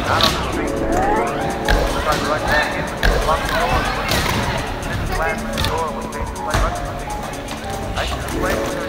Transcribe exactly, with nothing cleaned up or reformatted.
out on the street. Tried to run back in, but the locked the door. This glass in the door was made to play rugby. I should have played with her.